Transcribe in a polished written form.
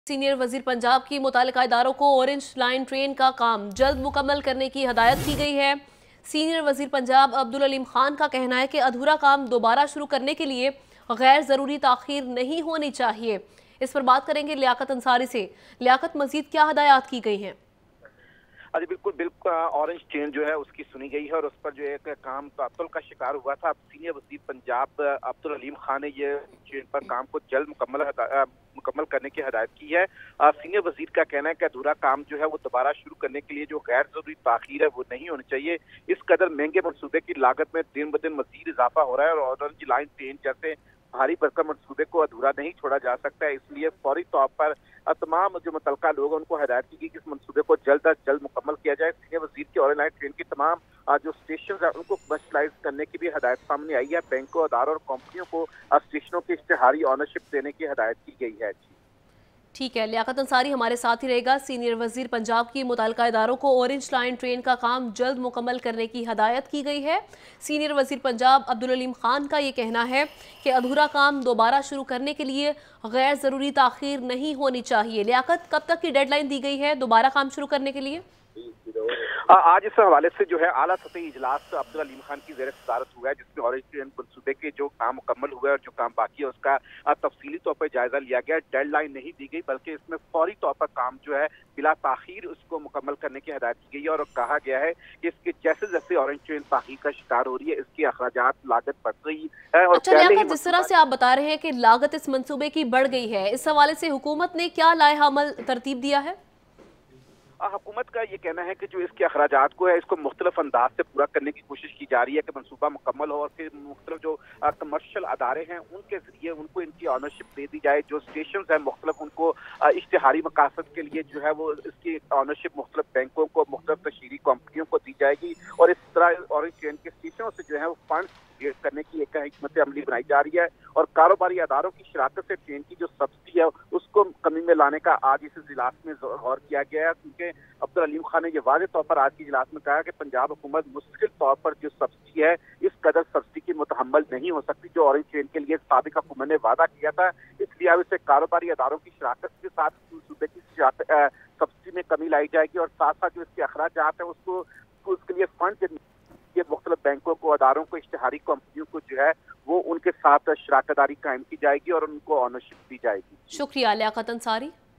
Senior वजीर पंजाब की मुताल्लिका इदारों को ऑरेंज लाइन ट्रेन का काम जल्द मुकम्मल करने की हदायत की गई है। सीनियर वजीर पंजाब अब्दुल अलीम खान का कहना है कि अधूरा काम दोबारा शुरू करने के लिए गैर ज़रूरी ताख़ीर नहीं होनी चाहिए। इस पर बात करेंगे लियाकत अंसारी से। लियाकत, मजीद क्या हदायत की गई हैं? अरे बिल्कुल बिल्कुल ऑरेंज ट्रेन जो है उसकी सुनी गई है और उस पर जो एक काम तातुल का शिकार हुआ था। अब सीनियर वजीर पंजाब अब्दुल अलीम खान ने ये ट्रेन पर काम को जल्द मुकम्मल करने की हदायत की है। सीनियर वजीर का कहना है कि अधूरा काम जो है वो दोबारा शुरू करने के लिए जो गैर जरूरी ताखीर है वो नहीं होनी चाहिए। इस कदर महंगे मनसूबे की लागत में दिन ब दिन मजीद इजाफा हो रहा है और ऑरेंज लाइन ट्रेन जैसे भारी भरकम मनसूबे को अधूरा नहीं छोड़ा जा सकता है। इसलिए फौरी तौर पर तमाम जो मुतलका लोग हैं उनको हदायत की गई कि इस मनसूबे को जल्द अज जल्द मुकम्मल किया जाए। सीनियर वजीर की ऑरेंज लाइन ट्रेन की तमाम जो स्टेशन है उनको कमर्शलाइज करने की भी हदायत सामने आई है। बैंकों, अदारों और कंपनियों को स्टेशनों की इश्तिहारी ऑनरशिप देने की हदायत की गई है। ठीक है, लियाकत अंसारी हमारे साथ ही रहेगा। सीनियर वजीर पंजाब की मुताल्लिका इदारों को ऑरेंज लाइन ट्रेन का काम जल्द मुकम्मल करने की हदायत की गई है। सीनियर वजीर पंजाब अब्दुल अलीम खान का ये कहना है कि अधूरा काम दोबारा शुरू करने के लिए गैर ज़रूरी ताख़ीर नहीं होनी चाहिए। लियाकत, कब तक की डेडलाइन दी गई है दोबारा काम शुरू करने के लिए? आज इस हवाले से जो है आला सतही इजलास अब्दुल अलीम खान की ज़ेर सदारत हुआ है, जिसमें ऑरेंज ट्रेन मनसूबे के जो काम मुकम्मल हुआ है और जो काम बाकी है उसका तफसीली तौर पर जायजा लिया गया। डेडलाइन नहीं दी गई बल्कि इसमें फौरी तौर पर काम जो है बिला ताखीर उसको मुकम्मल करने की हदायत की गई है और कहा गया है कि इसके जैसे जैसे ऑरेंज ट्रेन ताखीर का शिकार हो रही है इसकी अखराजात लागत बढ़ रही है। और अच्छा, जिस तरह से आप बता रहे हैं कि लागत इस मनसूबे की बढ़ गई है, इस हवाले से हुकूमत ने क्या लाएहा अमल तरतीब दिया है? हुकूमत का ये कहना है कि जो इसके अखराजात को है इसको मुख्तलिफ अंदाज से पूरा करने की कोशिश की जा रही है कि मनसूबा मुकम्मल हो और फिर मुख्तलिफ जो कमर्शियल अदारे हैं उनके जरिए उनको इनकी ऑनरशिप दे दी जाए। जो स्टेशन है मुख्तलिफ उनको इश्तिहारी मकासद के लिए जो है वो इसकी ऑनरशिप मुख्तलिफ बैंकों को, मुख्तलिफ तशहीरी कंपनियों को दी जाएगी और इस तरह ऑरेंज ट्रेन के स्टेशनों से जो है वो फंड करने की एक हिकमत अमली बनाई जा रही है और कारोबारी अदारों की शराकत से ट्रेन की जो सब्सिडी है उसको कमी में लाने का आज इस इजलास में गौर किया गया है। क्योंकि अब्दुल अलीम खान ने यह वाज़ेह तौर पर आज की इजलास में कहा कि पंजाब हुकूमत मुस्तकिल तौर पर जो सब्सिडी है इस कदर सब्सिडी की मुतहम्मल नहीं हो सकती जो ऑरेंज ट्रेन के लिए साबिक हुकूमत ने वादा किया था। इसलिए अब इसे कारोबारी अदारों की शराकत के साथ सूबे की सब्सिडी में कमी लाई जाएगी और साथ साथ जो इसके अखराजात है उसके लिए फंड ये मुख्तलिफ बैंकों को, अदारों को, इश्तिहारी कंपनियों को जो है वो उनके साथ शराकतदारी कायम की जाएगी और उनको ऑनरशिप दी जाएगी। शुक्रिया लियाकत अंसारी।